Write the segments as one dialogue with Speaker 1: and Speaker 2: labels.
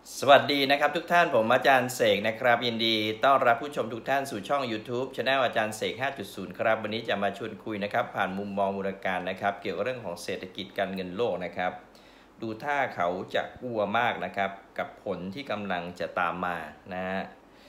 Speaker 1: สวัสดีนะครับทุกท่านผมอาจารย์เสกนะครับยินดีต้อนรับผู้ชมทุกท่านสู่ช่อง YouTube Channel อาจารย์เสก 5.0 ครับวันนี้จะมาชวนคุยนะครับผ่านมุมมองมูลการนะครับเกี่ยวกับเรื่องของเศรษฐกิจการเงินโลกนะครับดูท่าเขาจะกลัวมากนะครับกับผลที่กำลังจะตามมานะฮะ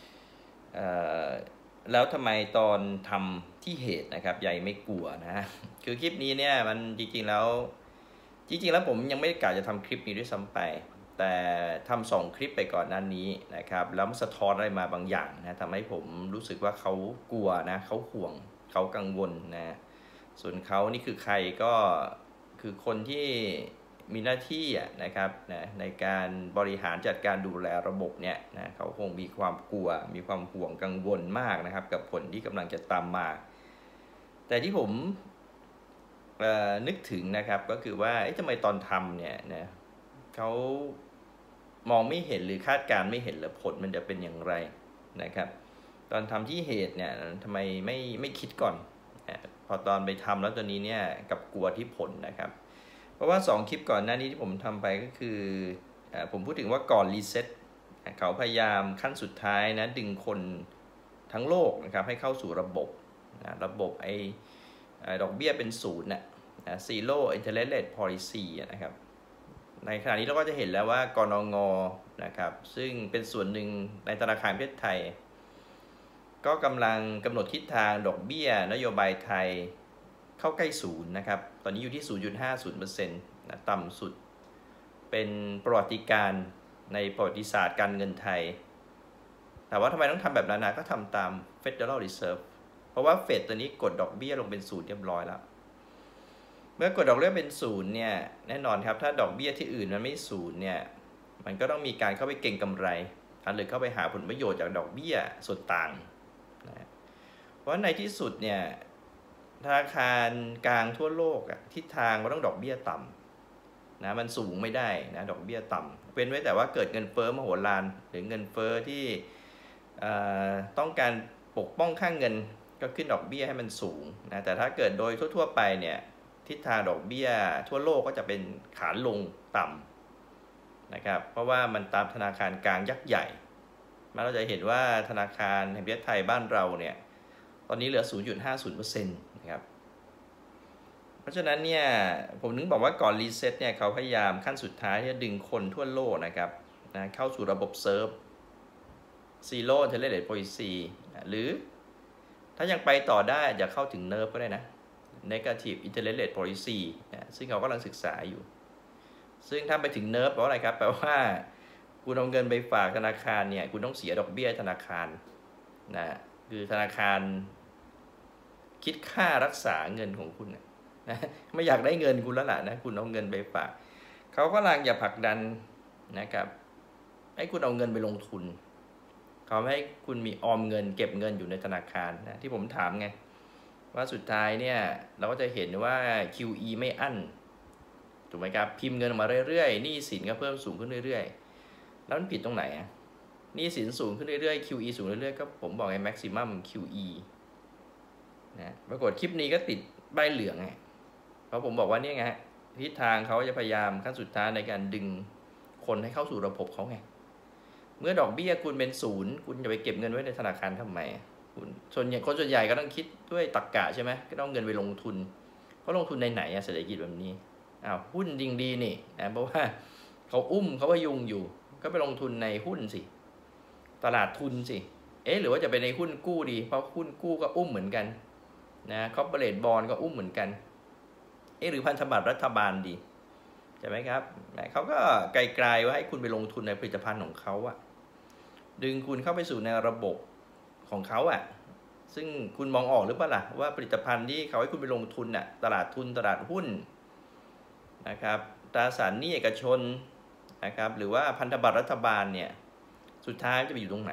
Speaker 1: แล้วทำไมตอนทำที่เหตุนะครับใหญ่ไม่กลัวนะคือคลิปนี้เนี่ยมันจริงๆแล้วผมยังไม่ได้กะจะทำคลิปนี้ด้วยซ้ำไปแต่ทำ2 คลิปไปก่อนหน้านี้นะครับแล้วมันสะท้อนอะไรมาบางอย่างนะทำให้ผมรู้สึกว่าเขากลัวนะเขาห่วงเขากังวลนะส่วนเขานี่คือใครก็คือคนที่มีหน้าที่นะครับนะในการบริหารจัดการดูแลระบบเนี่ยนะเขาคงมีความกลัวมีความห่วงกังวลมากนะครับกับผลที่กำลังจะตามมาแต่ที่ผมนึกถึงนะครับก็คือว่าทำไมตอนทำเนี่ยนะเขามองไม่เห็นหรือคาดการไม่เห็นหรือผลมันจะเป็นอย่างไรนะครับตอนทำที่เหตุเนี่ยทำไมไม่คิดก่อนพอตอนไปทำแล้วตัวนี้เนี่ยกับกลัวที่ผลนะครับเพราะว่า2 คลิปก่อนหน้านี้ที่ผมทำไปก็คือผมพูดถึงว่าก่อนรีเซ็ตเขาพยายามขั้นสุดท้ายนะดึงคนทั้งโลกนะครับให้เข้าสู่ระบบดอกเบี้ยเป็นศูนย์Zero Interest Rate Policy นะครับในขณะนี้เราก็จะเห็นแล้วว่ากนง.นะครับซึ่งเป็นส่วนหนึ่งในธนาคารประเทศไทยก็กำลังกำหนดทิศทางดอกเบี้ยนโยบายไทยเข้าใกล้ศูนย์นะครับตอนนี้อยู่ที่ 0.50% นะต่ำสุดเป็นประวัติการณ์ในประวัติศาสตร์การเงินไทยแต่ว่าทำไมต้องทำแบบนั้นนะก็ทำตาม Federal Reserve เพราะว่าเฟดตัวนี้กดดอกเบี้ยลงเป็นศูนย์เรียบร้อยแล้วเมื่อกดดอกเบี้ยเป็นศูนย์เนี่ยแน่นอนครับถ้าดอกเบี้ยที่อื่นมันไม่ศูนย์เนี่ยมันก็ต้องมีการเข้าไปเก็งกำไรหรือเข้าไปหาผลประโยชน์จากดอกเบี้ยส่วนต่างนะเพราะในที่สุดเนี่ยธนาคารกลางทั่วโลกทิศทางมันต้องดอกเบี้ยต่ำนะมันสูงไม่ได้นะดอกเบี้ยต่ำเป็นไว้แต่ว่าเกิดเงินเฟ้อมโหฬารหรือเงินเฟ้อที่ต้องการปกป้องค่าเงินก็ขึ้นดอกเบี้ยให้มันสูงนะแต่ถ้าเกิดโดยทั่วๆไปเนี่ยทิศทางดอกเบี้ยทั่วโลกก็จะเป็นขาลงต่ำนะครับเพราะว่ามันตามธนาคารกลางยักษ์ใหญ่เราจะเห็นว่าธนาคารแห่งประเทศไทยบ้านเราเนี่ยตอนนี้เหลือ 0.50% นะครับเพราะฉะนั้นเนี่ยผมนึกบอกว่าก่อนรีเซ็ตเนี่ยเขาพยายามขั้นสุดท้ายที่จะดึงคนทั่วโลกนะครับนะเข้าสู่ระบบเซิร์ฟ Zero Interest Rate Policy หรือถ้ายังไปต่อได้จะเข้าถึงเนิร์ฟก็ได้นะNegative Interest Rate Policy ซึ่งเขากำลังศึกษาอยู่ซึ่งถ้าไปถึงเนิร์ฟแปลว่าอะไรครับแปลว่าคุณเอาเงินไปฝากธนาคารเนี่ยคุณต้องเสียดอกเบี้ยธนาคารนะคือธนาคารคิดค่ารักษาเงินของคุณนะไม่อยากได้เงินคุณแล้วล่ะนะคุณเอาเงินไปฝากเขากำลังจะผลักดันนะครับให้คุณเอาเงินไปลงทุนเขาให้คุณมีออมเงินเก็บเงินอยู่ในธนาคารนะที่ผมถามไงว่าสุดท้ายเนี่ยเราก็จะเห็นว่า QE ไม่อั้นถูกไหมครับพิมพ์เงินออกมาเรื่อยๆหนี้สินก็เพิ่มสูงขึ้นเรื่อยๆแล้วมันผิดตรงไหนหนี้สินสูงขึ้นเรื่อยๆ QE สูงเรื่อยๆก็ผมบอกไง maximum QE นะปรากฏคลิปนี้ก็ติดใบเหลืองไงเพราะผมบอกว่านี่ไงทิศทางเขาจะพยายามขั้นสุดท้ายในการดึงคนให้เข้าสู่ระบบเขาไงเมื่อดอกเบี้ยคุณเป็นศูนย์คุณจะไปเก็บเงินไว้ในธนาคารทำไมคนส่วนใหญ่ก็ต้องคิดด้วยตรรกะใช่ไหมก็ต้องเงินไปลงทุนเขาลงทุนในไหนเศรษฐกิจแบบนี้หุ้นจริงดีนี่นะเพราะว่าเขาเขาพยุงอยู่ก็ไปลงทุนในหุ้นสิตลาดทุนสิหรือว่าจะไปในหุ้นกู้ดีเพราะหุ้นกู้ก็เหมือนกันนะคอร์ปอเรทบอนด์ก็เหมือนกันหรือพันธบัตรรัฐบาลดีใช่ไหมครับเขาก็ไกลๆว่าให้คุณไปลงทุนในผลิตภัณฑ์ของเขาดึงคุณเข้าไปสู่ในระบบของเขาซึ่งคุณมองออกหรือเปล่าล่ะว่าผลิตภัณฑ์ที่เขาให้คุณไปลงทุนตลาดทุนตลาดหุ้นนะครับตราสารหนี้เอกชนนะครับหรือว่าพันธบัตรรัฐบาลเนี่ยสุดท้ายจะไปอยู่ตรงไหน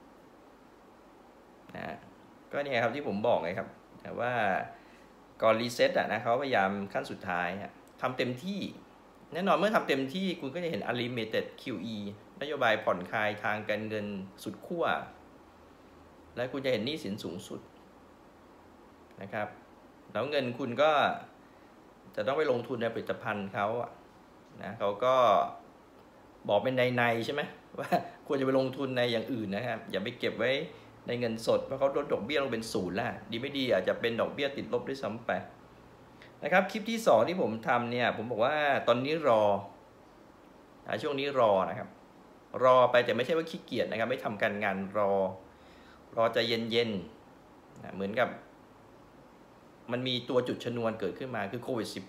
Speaker 1: นะก็เนี่ยครับที่ผมบอกไงครับแต่ว่าก่อนรีเซ็ตนะเขาพยายามขั้นสุดท้ายทำเต็มที่แน่นอนเมื่อทำเต็มที่คุณก็จะเห็น Unlimited QE นโยบายผ่อนคลายทางการเงินสุดขั้วและคุณจะเห็นหนี้สินสูงสุดนะครับแล้วเงินคุณก็จะต้องไปลงทุนในผลิตภัณฑ์เขานะเขาก็บอกเป็นในใช่ไหมว่าควรจะไปลงทุนในอย่างอื่นนะครับอย่าไปเก็บไว้ในเงินสดเพราะเขาลดดอกเบี้ยลงเป็น0แล้วดีไม่ดีอาจจะเป็นดอกเบี้ยติดลบด้วยซ้ำไปนะครับคลิปที่2ที่ผมทำเนี่ยผมบอกว่าตอนนี้รอช่วงนี้รอนะครับรอไปแต่ไม่ใช่ว่าขี้เกียจนะครับไม่ทำการงานรอใจเย็นๆเหมือนกับมันมีตัวจุดชนวนเกิดขึ้นมาคือโควิด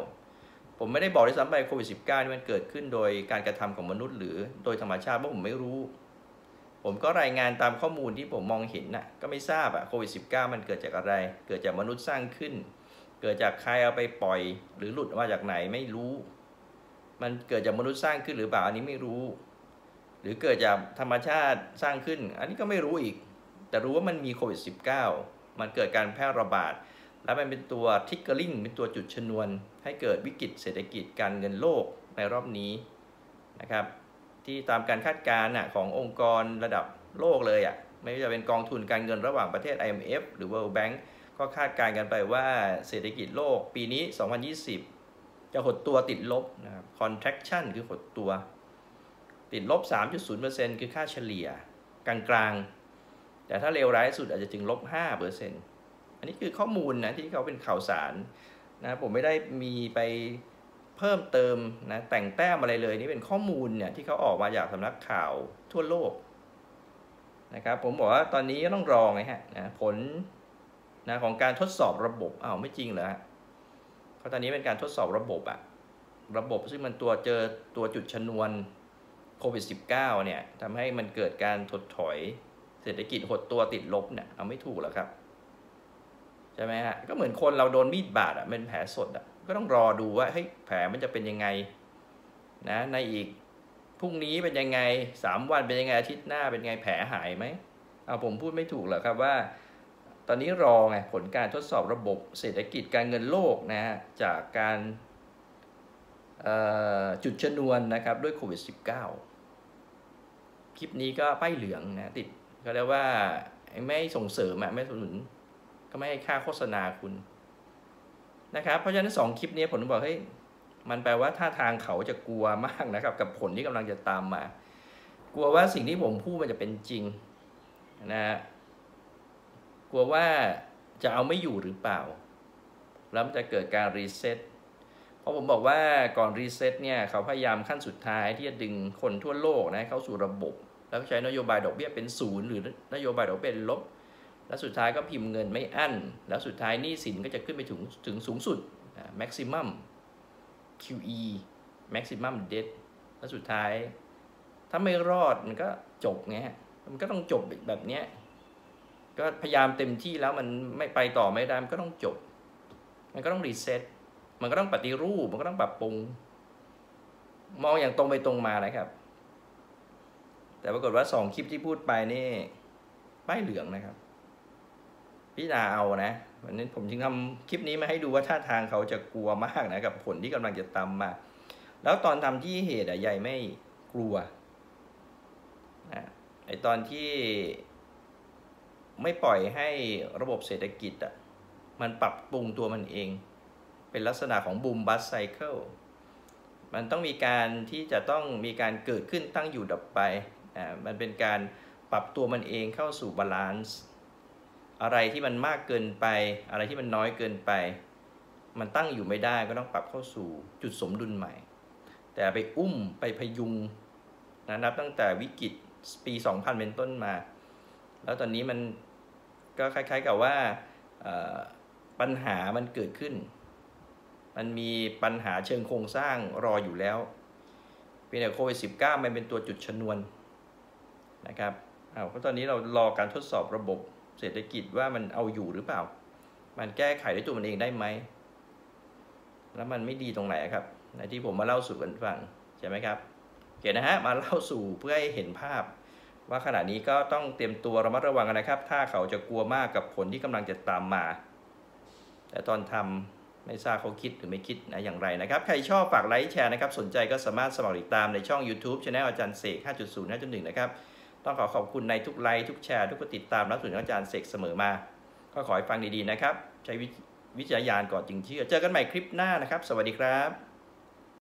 Speaker 1: -19 ผมไม่ได้บอกด้วยซ้ำไปโควิด -19 นี่มันเกิดขึ้นโดยการกระทำของมนุษย์หรือโดยธรรมชาติเพราะผมไม่รู้ผมก็รายงานตามข้อมูลที่ผมมองเห็นน่ะก็ไม่ทราบโควิด -19 มันเกิดจากอะไรเกิดจากมนุษย์สร้างขึ้นเกิดจากใครเอาไปปล่อยหรือหลุดมาจากไหนไม่รู้มันเกิดจากมนุษย์สร้างขึ้นหรือเปล่าอันนี้ไม่รู้หรือเกิดจากธรรมชาติสร้างขึ้นอันนี้ก็ไม่รู้อีกแต่รู้ว่ามันมีโควิด -19 มันเกิดการแพร่ระบาดและมันเป็นตัวทิกเกอร์ลิงเป็นตัวจุดชนวนให้เกิดวิกฤตเศรษฐกิจการเงินโลกในรอบนี้นะครับที่ตามการคาดการณ์ขององค์กรระดับโลกเลยไม่ว่าจะเป็นกองทุนการเงินระหว่างประเทศ IMF หรือ World Bank ก็คาดการณ์กันไปว่าเศรษฐกิจโลกปีนี้ 2020 จะหดตัวติดลบนะครับ contraction คือหดตัวติดลบ 3.0% คือค่าเฉลี่ยกลางๆแต่ถ้าเลวร้ายสุดอาจจะถึงลบ 5%อันนี้คือข้อมูลนะที่เขาเป็นข่าวสารนะผมไม่ได้มีไปเพิ่มเติมนะแต่งแต้มอะไรเลยนี่เป็นข้อมูลเนี่ยที่เขาออกมาจากสำนักข่าวทั่วโลกนะครับผมบอกว่าตอนนี้ต้องรอไงฮะนะผลนะของการทดสอบระบบไม่จริงเหรอเพราะตอนนี้เป็นการทดสอบระบบระบบซึ่งมันเจอตัวจุดชนวนโควิด -19 เนี่ยทำให้มันเกิดการถดถอยเศรษฐกิจหดตัวติดลบเนี่ยเอาไม่ถูกหรอกครับใช่ไหมฮะก็เหมือนคนเราโดนมีดบาดเป็นแผลสดก็ต้องรอดูว่าเฮ้ยแผลมันจะเป็นยังไงนะในอีกพรุ่งนี้เป็นยังไง3 วันเป็นยังไงอาทิตย์หน้าเป็นไงแผลหายไหมผมพูดไม่ถูกหรอกครับว่าตอนนี้รอไงผลการทดสอบระบบเศรษฐกิจการเงินโลกนะฮะจากการจุดชนวนนะครับด้วยโควิด -19 คลิปนี้ก็ป้ายเหลืองนะติดก็เรียกว่าไม่ส่งเสริมไม่สนับสนุนก็ไม่ให้ค่าโฆษณาคุณนะครับเพราะฉะนั้น2คลิปนี้ผมบอกเฮ้ยมันแปลว่าท่าทางเขาจะกลัวมากนะครับกับผลที่กำลังจะตามมากลัวว่าสิ่งที่ผมพูดมันจะเป็นจริงนะกลัวว่าจะเอาไม่อยู่หรือเปล่าแล้วมันจะเกิดการรีเซ็ตเพราะผมบอกว่าก่อนรีเซ็ตเนี่ยเขาพยายามขั้นสุดท้ายที่จะดึงคนทั่วโลกเข้าสู่ระบบแล้วใช้นโยบายดอกเบี้ยเป็น0หรือนโยบายดอกเบี้ยเป็นลบแล้วสุดท้ายก็พิมพ์เงินไม่อั้นแล้วสุดท้ายหนี้สินก็จะขึ้นไปถึงสูงสุดmaximum QE maximum debt แล้วสุดท้ายถ้าไม่รอดมันก็จบไงมันก็ต้องจบแบบนี้ก็พยายามเต็มที่แล้วมันไม่ไปต่อไม่ได้มันก็ต้องจบมันก็ต้องรีเซ็ตมันก็ต้องปฏิรูปมันก็ต้องปรับปรุงมองอย่างตรงไปตรงมานะครับแต่ปรากฏว่า2คลิปที่พูดไปนี่ป้ายเหลืองนะครับพิจารณาเอานะวันนี้ผมจึงทำคลิปนี้มาให้ดูว่าท่าทางเขาจะกลัวมากนะกับผลที่กำลังจะตามมาแล้วตอนทำที่เหตุใหญ่ไม่กลัวนะไอตอนที่ไม่ปล่อยให้ระบบเศรษฐกิจมันปรับปรุงตัวมันเองเป็นลักษณะของบูมบัสไซเคิลมันต้องมีการที่จะต้องมีการเกิดขึ้นตั้งอยู่ดับไปมันเป็นการปรับตัวมันเองเข้าสู่บาลานซ์อะไรที่มันมากเกินไปอะไรที่มันน้อยเกินไปมันตั้งอยู่ไม่ได้ก็ต้องปรับเข้าสู่จุดสมดุลใหม่แต่ไปไปพยุงนับตั้งแต่วิกฤตปี 2000 เป็นต้นมาแล้วตอนนี้มันก็คล้ายๆกับว่าปัญหามันเกิดขึ้นมันมีปัญหาเชิงโครงสร้างรออยู่แล้วเพียงแต่โควิด -19 มันเป็นตัวจุดชนวนนะครับเพราะตอนนี้เรารอการทดสอบระบบเศรษฐกิจว่ามันเอาอยู่หรือเปล่ามันแก้ไขด้วยตัวมันเองได้ไหมแล้วมันไม่ดีตรงไหนครับในที่ผมมาเล่าสู่กันฟังใช่ไหมครับเกี่ยวนะฮะมาเล่าสู่เพื่อให้เห็นภาพว่าขณะนี้ก็ต้องเตรียมตัวระมัดระวังกันนะครับถ้าเขาจะกลัวมากกับผลที่กำลังจะตามมาแต่ตอนทำไม่ทราบเขาคิดหรือไม่คิดอย่างไรนะครับใครชอบฝากไลค์แชร์นะครับสนใจก็สามารถสมัครติดตามในช่อง YouTube Channel อาจารย์เสก 5.0 5.1 นะครับต้องขอบคุณในทุกไลค์ทุกแชร์ทุกกดติดตามรับสนุนอาจารย์เสกเสมอมาก็ขอให้ฟังดีๆนะครับใช้วิจารณญาณก่อนจึงเชื่อเจอกันใหม่คลิปหน้านะครับสวัสดีครับ